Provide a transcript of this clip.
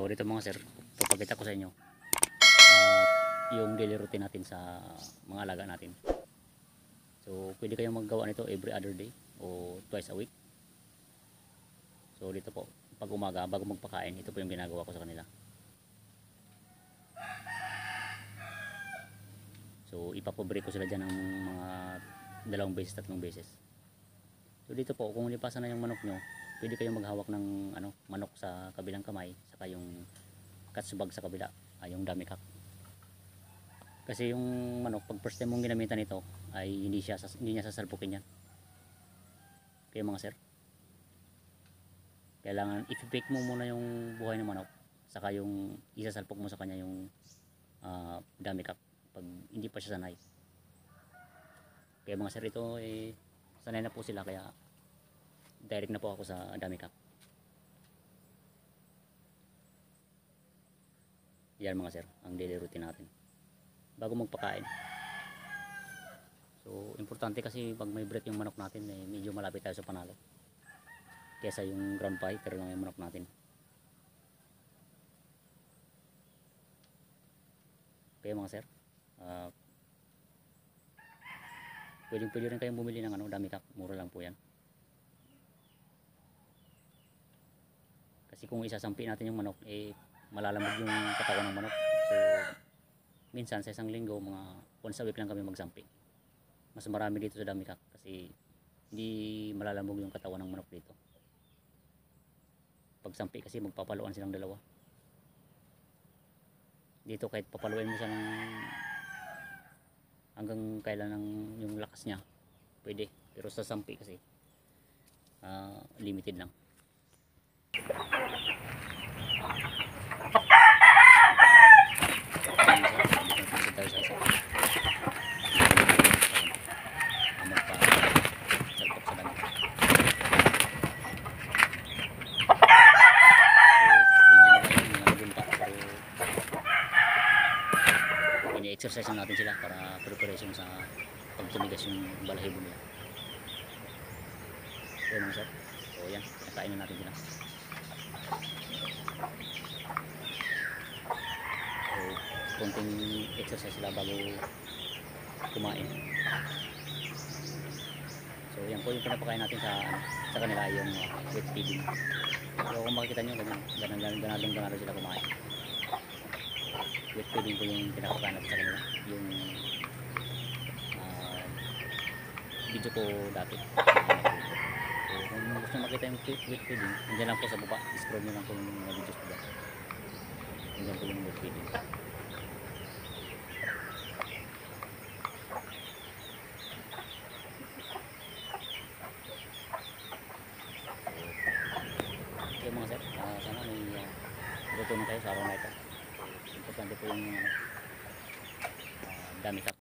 So dito mga sir, papakita ko sa inyo yung daily routine natin sa mga alaga natin. So pwede kayong maggawa nito every other day o twice a week. So dito po, pag umaga bago magpakain, ito po yung ginagawa ko sa kanila. So ipapobre ko sila dyan ng mga 2 beses, 3 beses. So dito po, kung lipasan na yung manok nyo, pwede kayong maghawak ng manok sa kabilang kamay, saka yung katsubag sa kabila, yung dummy cock. Kasi yung manok, pag first time mong ginamitan ito, ay hindi niya sasalpukin yan. Kaya mga sir, kailangan i-fake mo muna yung buhay ng manok, saka yung isasalpok mo sa kanya yung dummy cock pag hindi pa siya sanay. Kaya mga sir, ito sanay na po sila, kaya direct na po ako sa dummy cock. Yan mga sir, ang daily routine natin bago magpakain. So importante kasi pag may breath yung manok natin, medyo malapit tayo sa panalo kesa yung ground fighter lang yung manok natin. Kaya mga sir, pwede rin kayong bumili ng dummy cock, mura lang po yan. Kasi kung isasampi natin yung manok, malalamog yung katawan ng manok. So minsan sa isang linggo, mga once a week lang kami magsampi. Mas marami dito sa dummy cock kasi hindi malalamog yung katawan ng manok dito. Pagsampi kasi magpapaluan silang dalawa. Dito kahit papaluin mo siya ng hanggang kailan yung lakas niya, pwede. Pero sa sampi kasi limited lang. Exercise natin sila para preparation sa pagtumigas yung balahibo nila. So mga sir, so yan, nakain na natin sila. So konting exercise sila bago kumain. So yan po yung pinapakain natin sa kanila, yung wet feeding. So kung makikita nyo, ganadong sila kumain. Wet feeding ko yung pinapakain natin sa kanila, yung video ko dati. So kung gusto makita yung wet feeding, nandiyan lang po sa baba, scroll nyo lang po yung mga videos ko dati. Nandiyan po yung wet feeding. So mga sir, sana may natutunan kayo sa araw na ito. Importante po yung dummy cock.